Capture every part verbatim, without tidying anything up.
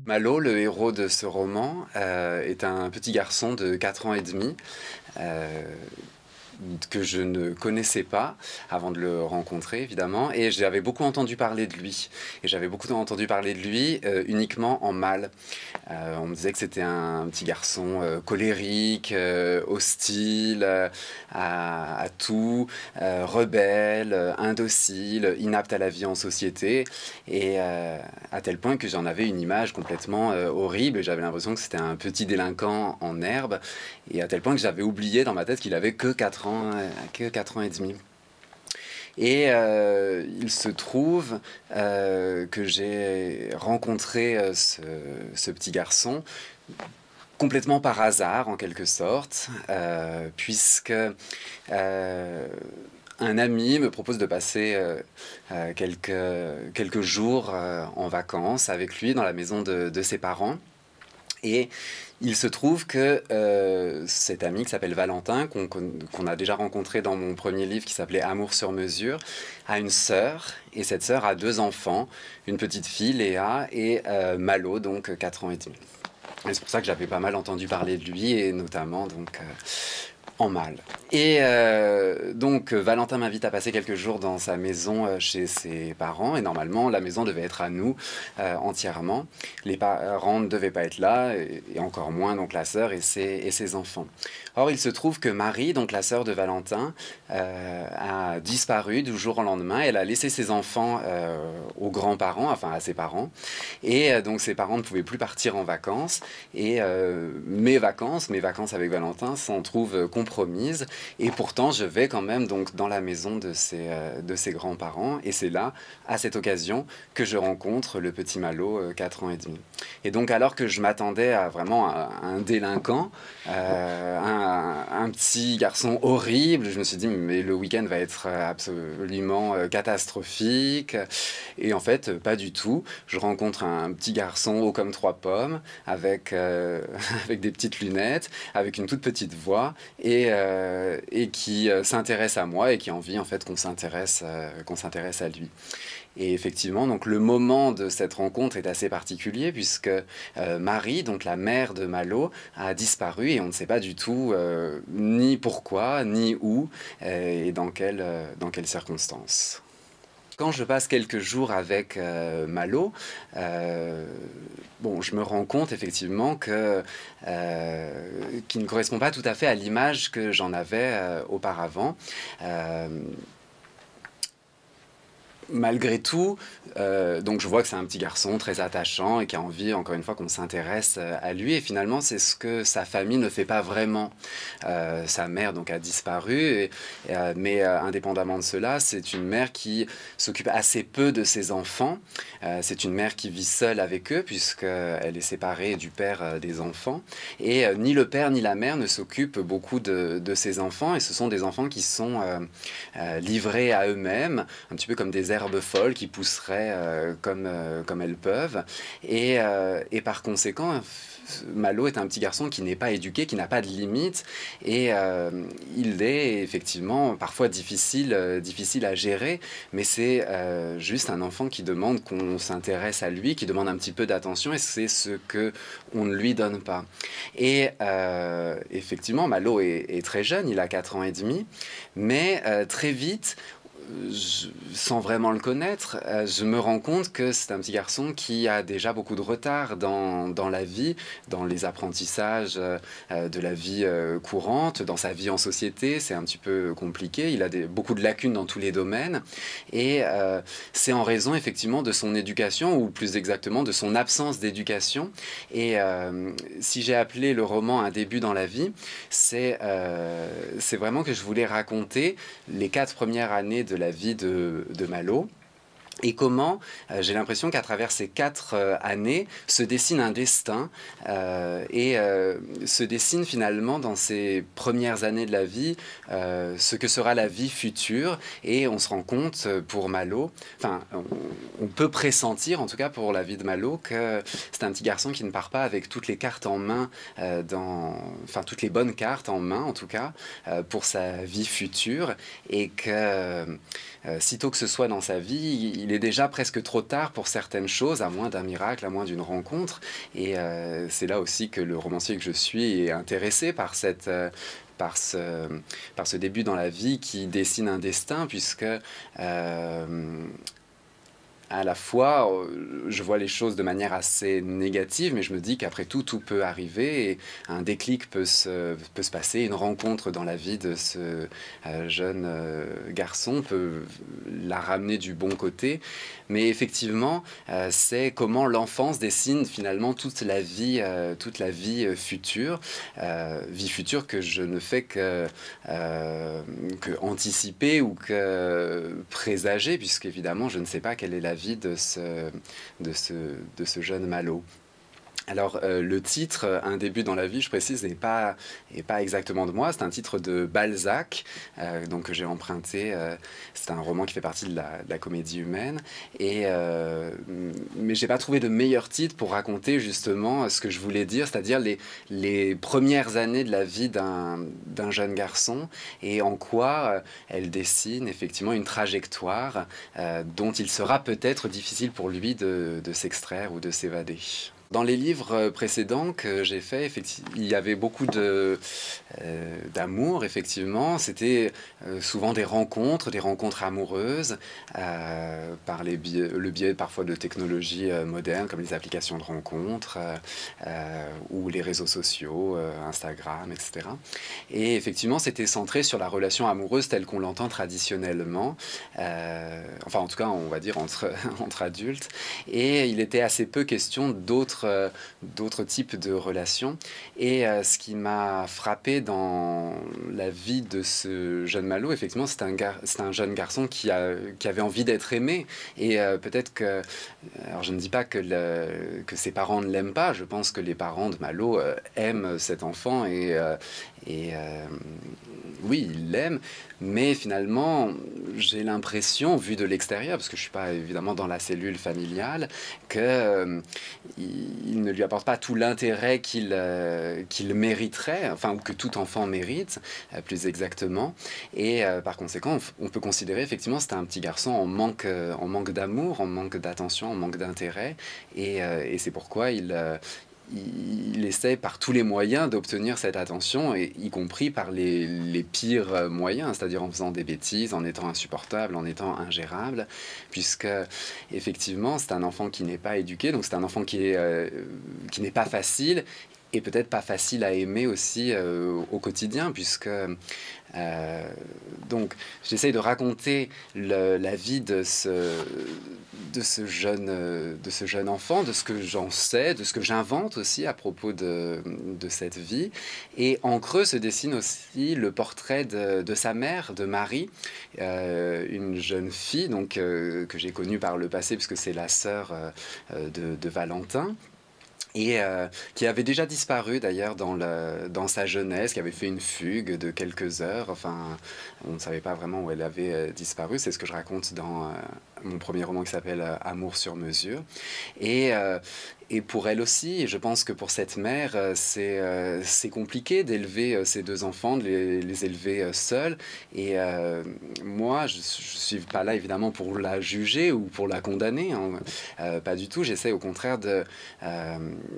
Malo, le héros de ce roman, euh, est un petit garçon de quatre ans et demi euh, que je ne connaissais pas avant de le rencontrer, évidemment, et j'avais beaucoup entendu parler de lui. Et j'avais beaucoup entendu parler de lui euh, uniquement en mal. Euh, on me disait que c'était un petit garçon euh, colérique, euh, hostile euh, à, à tout, euh, rebelle, euh, indocile, inapte à la vie en société, et euh, à tel point que j'en avais une image complètement euh, horrible. J'avais l'impression que c'était un petit délinquant en herbe, et à tel point que j'avais oublié dans ma tête qu'il avait que quatre ans, euh, que quatre ans et demi. Et euh, il se trouve euh, que j'ai rencontré euh, ce, ce petit garçon complètement par hasard, en quelque sorte, euh, puisque euh, un ami me propose de passer euh, euh, quelques, quelques jours euh, en vacances avec lui dans la maison de, de ses parents. Et il se trouve que euh, cet ami qui s'appelle Valentin, qu'on qu'on a déjà rencontré dans mon premier livre qui s'appelait Amour sur mesure, a une sœur, et cette sœur a deux enfants, une petite fille, Léa, et euh, Malo, donc quatre ans et demi. Et c'est pour ça que j'avais pas mal entendu parler de lui, et notamment donc euh, en mal. Et euh, donc Valentin m'invite à passer quelques jours dans sa maison euh, chez ses parents, et normalement la maison devait être à nous euh, entièrement. Les parents ne devaient pas être là, et, et encore moins donc la sœur et ses, et ses enfants. Or il se trouve que Marie, donc la sœur de Valentin, euh, a disparu du jour au lendemain. Elle a laissé ses enfants euh, aux grands-parents, enfin à ses parents, et euh, donc ses parents ne pouvaient plus partir en vacances, et euh, mes vacances, mes vacances avec Valentin s'en trouvent compromises. Et pourtant, je vais quand même donc dans la maison de ses, euh, de ses grands-parents. Et c'est là, à cette occasion, que je rencontre le petit Malo, euh, quatre ans et demi. Et donc, alors que je m'attendais à vraiment à, à un délinquant, euh, un, un petit garçon horrible, je me suis dit, mais le week-end va être absolument euh, catastrophique. Et en fait, pas du tout. Je rencontre un petit garçon haut comme trois pommes, avec, euh, avec des petites lunettes, avec une toute petite voix, et... Euh, et qui euh, s'intéresse à moi et qui a envie en fait qu'on s'intéresse euh, qu'on s'intéresse à lui. Et effectivement, donc le moment de cette rencontre est assez particulier puisque euh, Marie, donc la mère de Malo, a disparu et on ne sait pas du tout euh, ni pourquoi, ni où euh, et dans quelles euh, dans quelles circonstances. Quand je passe quelques jours avec euh, Malo, euh, bon, je me rends compte effectivement que euh, qu'il ne correspond pas tout à fait à l'image que j'en avais euh, auparavant. Euh, Malgré tout, euh, donc je vois que c'est un petit garçon très attachant et qui a envie, encore une fois, qu'on s'intéresse à lui. Et finalement, c'est ce que sa famille ne fait pas vraiment. Euh, sa mère donc a disparu, et, euh, mais euh, indépendamment de cela, c'est une mère qui s'occupe assez peu de ses enfants. Euh, c'est une mère qui vit seule avec eux puisqu'elle est séparée du père euh, des enfants. Et euh, ni le père ni la mère ne s'occupent beaucoup de, de ses enfants. Et ce sont des enfants qui sont euh, euh, livrés à eux-mêmes, un petit peu comme des herbes folles qui pousseraient euh, comme, euh, comme elles peuvent. Et, euh, et par conséquent, Malo est un petit garçon qui n'est pas éduqué, qui n'a pas de limites, et euh, il est effectivement parfois difficile, euh, difficile à gérer, mais c'est euh, juste un enfant qui demande qu'on s'intéresse à lui, qui demande un petit peu d'attention, et c'est ce que on ne lui donne pas. Et euh, effectivement, Malo est, est très jeune, il a quatre ans et demi, mais euh, très vite, Je, sans vraiment le connaître, euh, je me rends compte que c'est un petit garçon qui a déjà beaucoup de retard dans, dans la vie, dans les apprentissages euh, de la vie euh, courante, dans sa vie en société. C'est un petit peu compliqué. Il a des, beaucoup de lacunes dans tous les domaines. Et euh, c'est en raison effectivement de son éducation, ou plus exactement de son absence d'éducation. Et euh, si j'ai appelé le roman Un début dans la vie, c'est euh, c'est vraiment que je voulais raconter les quatre premières années de la vie de, de Malo. Et comment, euh, j'ai l'impression qu'à travers ces quatre euh, années, se dessine un destin, euh, et euh, se dessine finalement dans ces premières années de la vie, euh, ce que sera la vie future. Et on se rend compte pour Malo, enfin, on, on peut pressentir, en tout cas pour la vie de Malo, que c'est un petit garçon qui ne part pas avec toutes les cartes en main, euh, dans, enfin, toutes les bonnes cartes en main, en tout cas, euh, pour sa vie future, et que, euh, sitôt que ce soit dans sa vie, il il est déjà presque trop tard pour certaines choses, à moins d'un miracle, à moins d'une rencontre. Et euh, c'est là aussi que le romancier que je suis est intéressé par cette... Euh, Par ce, par ce début dans la vie qui dessine un destin, puisque euh, à la fois, je vois les choses de manière assez négative, mais je me dis qu'après tout, tout peut arriver et un déclic peut se, peut se passer. Une rencontre dans la vie de ce euh, jeune euh, garçon peut la ramener du bon côté. Mais effectivement, euh, c'est comment l'enfance dessine finalement toute la vie, euh, toute la vie future, euh, vie future que je ne fais que, euh, que anticiper ou que présager, puisqu'évidemment, je ne sais pas quelle est la vie de ce, de ce, de ce jeune Malo. Alors, euh, le titre, Un début dans la vie, je précise, n'est pas, est pas exactement de moi. C'est un titre de Balzac, euh, donc, que j'ai emprunté. Euh, c'est un roman qui fait partie de la, de la comédie humaine. Et, euh, mais je n'ai pas trouvé de meilleur titre pour raconter justement ce que je voulais dire, c'est-à-dire les, les premières années de la vie d'un d'un jeune garçon et en quoi euh, elle dessine effectivement une trajectoire euh, dont il sera peut-être difficile pour lui de, de s'extraire ou de s'évader. Dans les livres précédents que j'ai faits, il y avait beaucoup de, euh, d'amour, effectivement. C'était euh, souvent des rencontres, des rencontres amoureuses, euh, par les biais, le biais parfois de technologies euh, modernes, comme les applications de rencontres, euh, euh, ou les réseaux sociaux, euh, Instagram, et cetera. Et effectivement, c'était centré sur la relation amoureuse telle qu'on l'entend traditionnellement, euh, enfin en tout cas, on va dire, entre, entre adultes. Et il était assez peu question d'autres Euh, d'autres types de relations. Et euh, ce qui m'a frappé dans la vie de ce jeune Malo, effectivement, c'est un, c'est un jeune garçon qui, a, qui avait envie d'être aimé. Et euh, peut-être que... Alors, je ne dis pas que, le, que ses parents ne l'aiment pas. Je pense que les parents de Malo euh, aiment cet enfant et... Euh, et euh, oui, il l'aime, mais finalement, j'ai l'impression, vu de l'extérieur, parce que je ne suis pas évidemment dans la cellule familiale, qu'il euh, il ne lui apporte pas tout l'intérêt qu'il euh, qu'il mériterait, enfin, ou que tout enfant mérite, euh, plus exactement. Et euh, par conséquent, on, on peut considérer effectivement que c'est un petit garçon en manque, euh, en manque d'amour, en manque d'attention, en manque d'intérêt. Et, euh, et c'est pourquoi il... Euh, il essaie par tous les moyens d'obtenir cette attention, et y compris par les, les pires moyens, c'est-à-dire en faisant des bêtises, en étant insupportable, en étant ingérable, puisque effectivement c'est un enfant qui n'est pas éduqué, donc c'est un enfant qui est, euh, qui n'est pas facile, et peut-être pas facile à aimer aussi euh, au quotidien, puisque euh, donc j'essaye de raconter le, la vie de ce, de, ce jeune, de ce jeune enfant, de ce que j'en sais, de ce que j'invente aussi à propos de, de cette vie. Et en creux se dessine aussi le portrait de, de sa mère, de Marie, euh, une jeune fille donc, euh, que j'ai connue par le passé, puisque c'est la sœur euh, de, de Valentin. Et euh, qui avait déjà disparu d'ailleurs dans, le, dans sa jeunesse, qui avait fait une fugue de quelques heures. Enfin, on ne savait pas vraiment où elle avait euh, disparu. C'est ce que je raconte dans euh, mon premier roman qui s'appelle euh, Amour sur mesure. Et, euh, et pour elle aussi, je pense que pour cette mère, euh, c'est euh, c'est compliqué d'élever euh, ces deux enfants, de les, les élever euh, seuls. Et euh, moi, je ne suis pas là évidemment pour la juger ou pour la condamner. Hein. Euh, pas du tout. J'essaie au contraire de... Euh,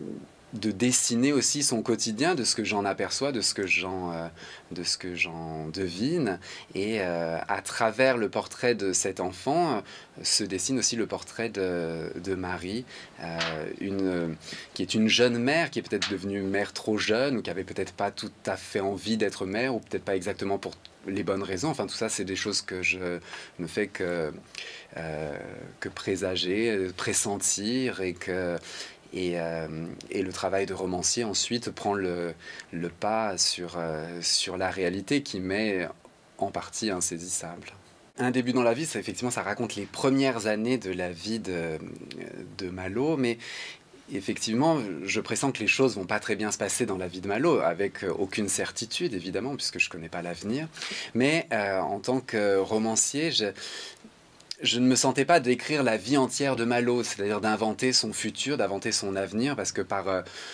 de dessiner aussi son quotidien, de ce que j'en aperçois, de ce que j'en euh, de ce que j'en devine. Et euh, à travers le portrait de cet enfant, euh, se dessine aussi le portrait de, de Marie, euh, une, qui est une jeune mère, qui est peut-être devenue mère trop jeune, ou qui avait peut-être pas tout à fait envie d'être mère, ou peut-être pas exactement pour les bonnes raisons. Enfin, tout ça, c'est des choses que je ne fais que, euh, que présager, pressentir, et que Et, euh, et le travail de romancier ensuite prend le, le pas sur, euh, sur la réalité qui m'est en partie insaisissable. Un début dans la vie, ça, effectivement, ça raconte les premières années de la vie de, de Malo, mais effectivement, je pressens que les choses vont pas très bien se passer dans la vie de Malo, avec aucune certitude, évidemment, puisque je connais pas l'avenir. Mais euh, en tant que romancier, je... je ne me sentais pas d'écrire la vie entière de Malo, c'est-à-dire d'inventer son futur, d'inventer son avenir, parce que par, euh,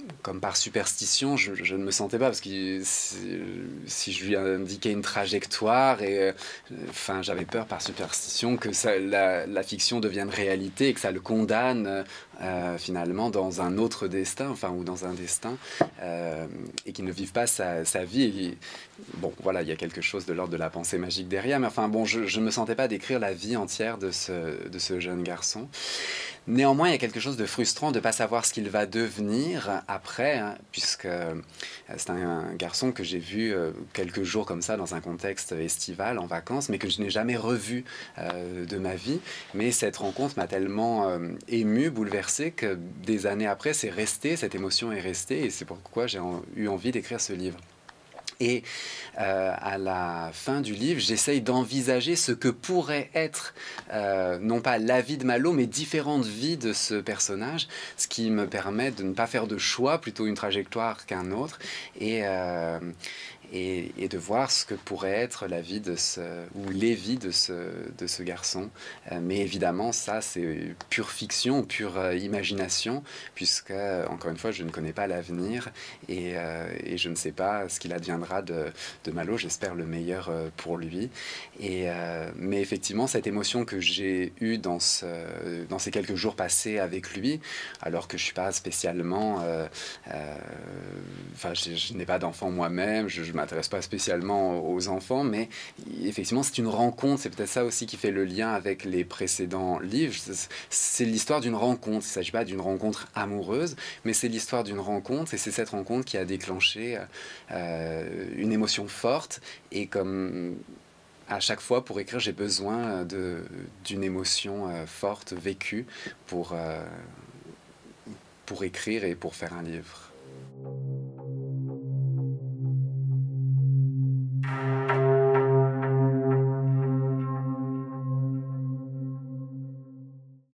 comme par superstition, je, je ne me sentais pas, parce que si, si je lui indiquais une trajectoire, et, euh, enfin, j'avais peur par superstition que ça, la, la fiction devienne réalité et que ça le condamne euh, finalement dans un autre destin, enfin, ou dans un destin, euh, et qu'il ne vive pas sa, sa vie. Et, bon, voilà, il y a quelque chose de l'ordre de la pensée magique derrière, mais enfin, bon, je ne me sentais pas d'écrire la vie entière de ce, de ce jeune garçon. Néanmoins, il y a quelque chose de frustrant de ne pas savoir ce qu'il va devenir après, hein, puisque euh, c'est un, un garçon que j'ai vu euh, quelques jours comme ça dans un contexte estival, en vacances, mais que je n'ai jamais revu euh, de ma vie. Mais cette rencontre m'a tellement euh, ému, bouleversé, que des années après, c'est resté, cette émotion est restée, et c'est pourquoi j'ai en, eu envie d'écrire ce livre. Et euh, à la fin du livre, j'essaye d'envisager ce que pourrait être, euh, non pas la vie de Malo, mais différentes vies de ce personnage, ce qui me permet de ne pas faire de choix, plutôt une trajectoire qu'un autre, et, euh, et, et de voir ce que pourrait être la vie de ce, ou les vies de ce, de ce garçon. Euh, mais évidemment, ça, c'est pure fiction, pure euh, imagination, puisque, encore une fois, je ne connais pas l'avenir, et, euh, et je ne sais pas ce qu'il adviendra de, de Malo. J'espère le meilleur euh, pour lui. Et, euh, mais effectivement, cette émotion que j'ai eue dans, ce, dans ces quelques jours passés avec lui, alors que je ne suis pas spécialement... Euh, euh, enfin, je, je n'ai pas d'enfant moi-même, je ne m'intéresse pas spécialement aux enfants, mais effectivement, c'est une rencontre. C'est peut-être ça aussi qui fait le lien avec les précédents livres. C'est l'histoire d'une rencontre. Il ne s'agit pas d'une rencontre amoureuse, mais c'est l'histoire d'une rencontre, et c'est cette rencontre qui a déclenché euh, une émotion forte. Et comme à chaque fois, pour écrire, j'ai besoin de, d'une émotion euh, forte, vécue, pour, euh, pour écrire et pour faire un livre.